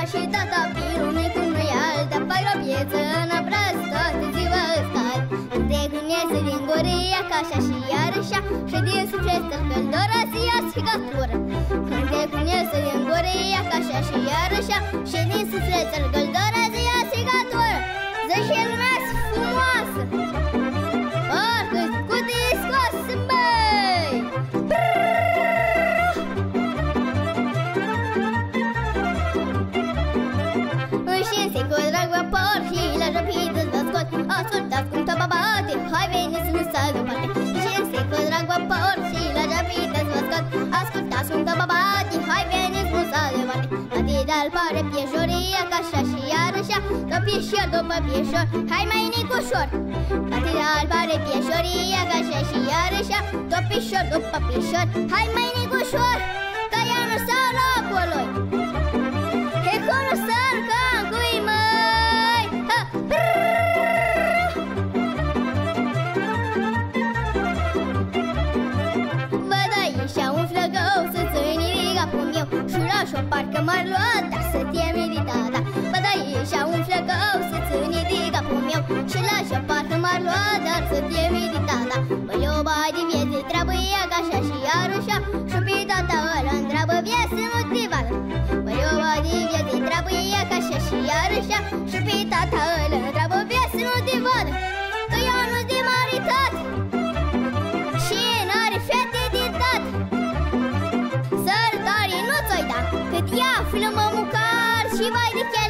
și tata firul cu noi alta, fac o pieță în obraz toată ziua stai. Te gândești din goria ca așa și iar așa, și din suflet căldora zi ia sigatură. Te gândești din goria ca așa și iar așa, și din suflet căldora zi ia sigatură. Zice lumea frumoasă, parcă-i cu discoasă, băi! Înșinse cu drag vapor și la rapidă vă scot. Ascultați cum toba bate, hai veniți să nu stai deoparte. Înșinse cu drag vapor și la rapidă vă scot. Ascultați cum toba bate, hai veniți să nu stai deoparte. Atât pare pieșoria ca așa și iar așa, tot pieșor după pieșor, hai mai nicușor. Atât pare pieșoria ca așa și iar așa, tot pieșor după pieșor, hai mai nicușor. Că ea nu stau locului, he nu sar ca cui mai. Văd aici un flăgău să ține capul meu, și lași o parcă m-ar lua, dar să te meditata. Văd aici un flăgău să ține capul meu, și lași o parcă m-ar lua, dar să te meditata. Bă, eu bai de viață trebuie ca așa și iar așa, și pe tata ăla întreabă viață motivată. Bă, eu bai de viață trebuie ca așa și iar așa, și pe tata ăla întreabă viață motivată. Că eu nu-s de maritat și n-are fete de dat. Sărătare nu ți-o-i da, cât ia flămă mucar și vai de chiar.